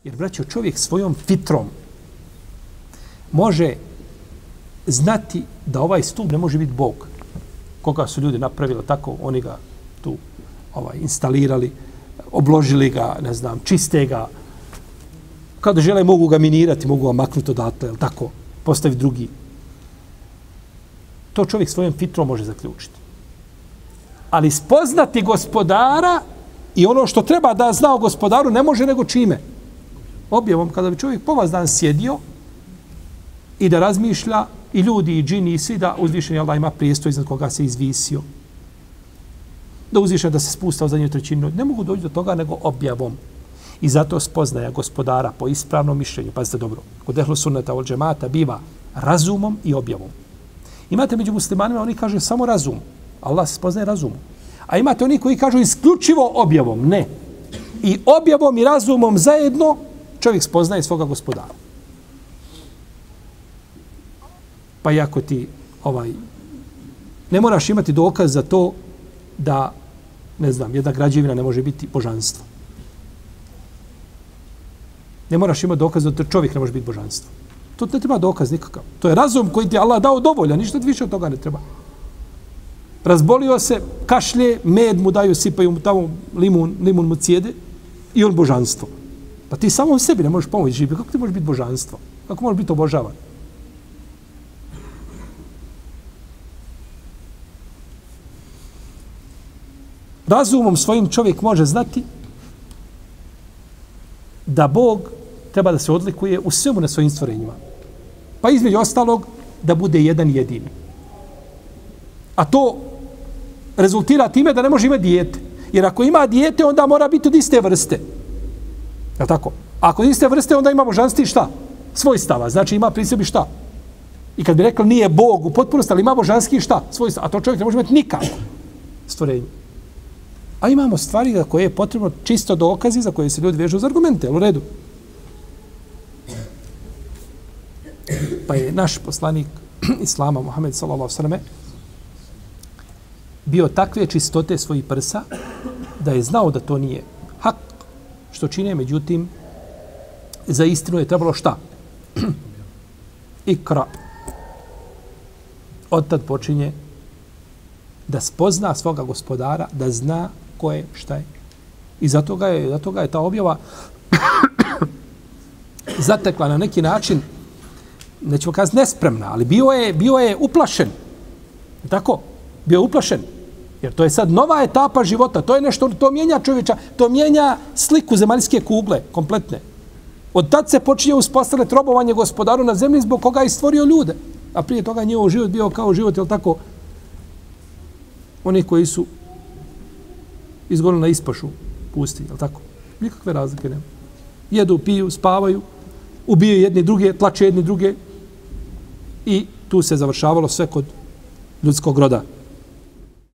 Jer, braćo, čovjek svojom fitrom može znati da ovaj stup ne može biti Bog. Koga su ljudi napravili tako, oni ga tu instalirali, obložili ga, ne znam, čiste ga. Kada žele, mogu ga minirati, mogu ga maknuti odatle, jel tako, postaviti drugi. To čovjek svojom fitrom može zaključiti. Ali spoznati gospodara i ono što treba da zna o gospodaru ne može nego čime? Objavom. Kada bi čovjek po vas dan sjedio i da razmišlja i ljudi i džini i svi da uzvišeni Allah ima prijestol iznad koga se izvisio. Da uzvišeni da se spustao za nju trećinu. Ne mogu doći do toga nego objavom. I zato spoznaja gospodara po ispravnom mišljenju. Pazite dobro. Kod ehlu sunnata wal džemata biva razumom i objavom. Imate među muslimanima, oni kažu samo razum. Allah se spoznaje razumom. A imate oni koji kažu isključivo objavom. Ne. I objavom i razumom zajedno čovjek spoznaje svoga gospodara. Pa iako ti ne moraš imati dokaz za to da, ne znam, jedna građevina ne može biti božanstvo. Ne moraš imati dokaz da čovjek ne može biti božanstvo. To ne treba dokaz nikakav. To je razum koji ti Allah dao dovoljan, ništa više od toga ne treba. Razbolio se, kašlje, med mu daju, sipaju mu tamo limun mu cijede i on božanstvo. Pa ti samom sebi ne možeš pomoći živjeti. Kako ti možeš biti božanstvo? Kako možeš biti obožavan? Razumom svojim čovjek može znati da Bog treba da se odlikuje u svemu na svojim stvorenjima. Pa između ostalog da bude jedan jedini. A to rezultira time da ne može imati dijete. Jer ako ima dijete, onda mora biti od iste vrste. Je li tako? A ako od iste vrste, onda ima božanstvo i šta? Svojstava. Znači ima pri sebi šta? I kad bi rekli nije Bog u potpunosti, ali ima božanski šta? Svojstava. A to čovjek ne može imati nikako stvorenje. A imamo stvari za koje je potrebno čisto dokazi, za koje se ljudi vežu za argumente. U redu. Pa je naš poslanik Islama, Muhammed sallallahu alejhi ve selleme, bio takve čistote svojih prsa da je znao da to nije hak što čine, međutim za istinu je trebalo šta? Ikra. Od tad počinje da spozna svoga gospodara, da zna ko je, šta je. I zato ga je ta objava zatekla na neki način, nećemo kazati nespremna, ali bio je uplašen. Tako? Bio je uplašen. Jer to je sad nova etapa života. To je nešto, to mijenja čovječa, to mijenja sliku zemaljske kugle, kompletne. Od tad se počinje uspostavljati robovanje gospodaru na zemlji zbog koga je stvorio ljude. A prije toga njihov život bio kao život, jel tako, oni koji su izgonili na ispašu pusti, jel tako? Nikakve razlike nema. Jedu, piju, spavaju, ubijaju jedni druge, tlače jedni druge i tu se završavalo sve kod ljudskog roda.